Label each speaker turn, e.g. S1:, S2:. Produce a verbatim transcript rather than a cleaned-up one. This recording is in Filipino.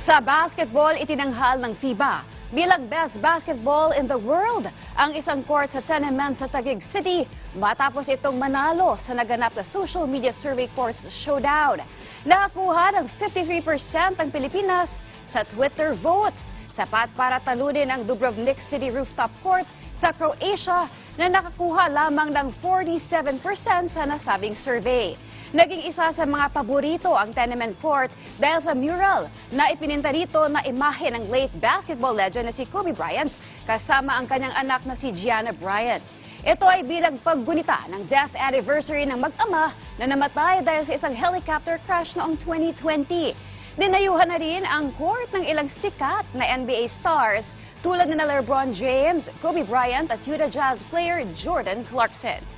S1: Sa basketball, itinanghal ng FIBA bilang best basketball in the world ang isang court sa Tenement sa Taguig City matapos itong manalo sa naganap na social media survey courts showdown. Nakakuha ng fifty-three percent ang Pilipinas sa Twitter votes, sapat para talunin ang Dubrovnik City rooftop court sa Croatia na nakakuha lamang ng forty-seven percent sa nasabing survey. Naging isa sa mga paborito ang Tenement Court dahil sa mural na ipininta rito na imahe ng late basketball legend na si Kobe Bryant kasama ang kanyang anak na si Gianna Bryant. Ito ay bilang paggunita ng death anniversary ng mag-ama na namatay dahil sa isang helicopter crash noong twenty twenty. Dinayuhan na rin ang court ng ilang sikat na N B A stars tulad ni LeBron James, Kobe Bryant at Utah Jazz player Jordan Clarkson.